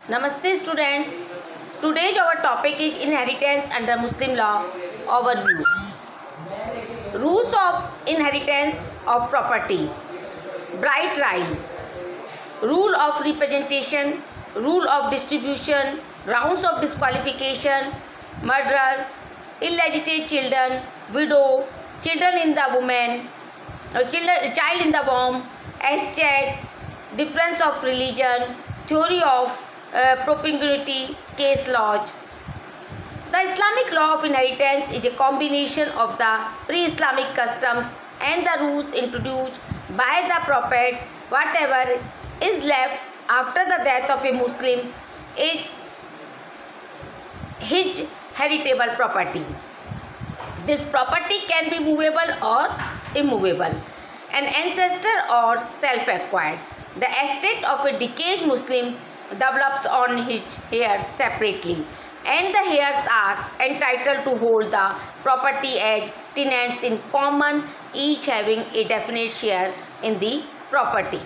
Namaste students. Today's our topic is inheritance under Muslim law overview. Rules of inheritance of property. Bright right. Rule of representation. Rule of distribution. Grounds of disqualification. Murder. Illegitimate children. Widow. Children in the woman. Child in the womb. Estate. Difference of religion. Theory of propinquity, case laws. The Islamic law of inheritance is a combination of the pre-Islamic customs and the rules introduced by the Prophet. Whatever is left after the death of a Muslim is his heritable property. This property can be movable or immovable, an ancestor or self-acquired. The estate of a deceased Muslim develops on his heirs separately, and the heirs are entitled to hold the property as tenants in common, each having a definite share in the property.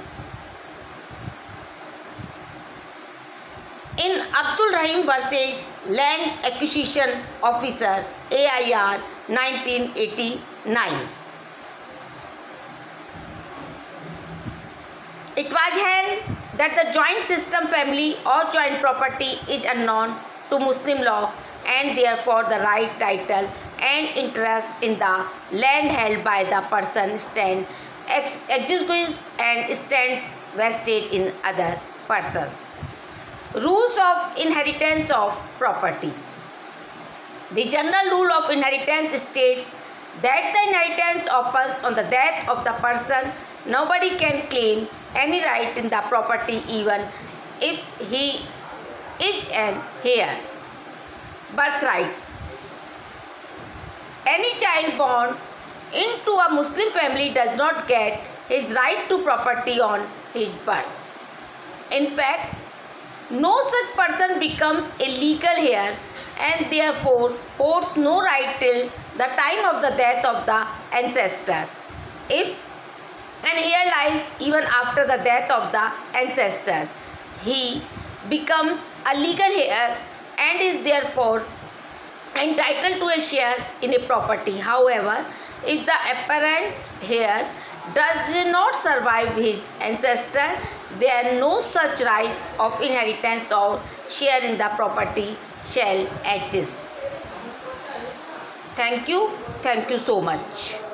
In Abdul Rahim versus Land Acquisition Officer AIR 1989, it was held that the joint system family or joint property is unknown to Muslim law, and therefore the right, title and interest in the land held by the person stands extinguished and stands vested in other persons. Rules of inheritance of property. The general rule of inheritance states that the inheritance occurs on the death of the person. Nobody can claim any right in the property even if he is an heir. Birthright. Any child born into a Muslim family does not get his right to property on his birth. In fact, no such person becomes a legal heir and therefore holds no right till the time of the death of the ancestor. If an heir lies even after the death of the ancestor, he becomes a legal heir and is therefore entitled to a share in a property. However, if the apparent heir does not survive his ancestor, then no such right of inheritance or share in the property shall exist. Thank you so much.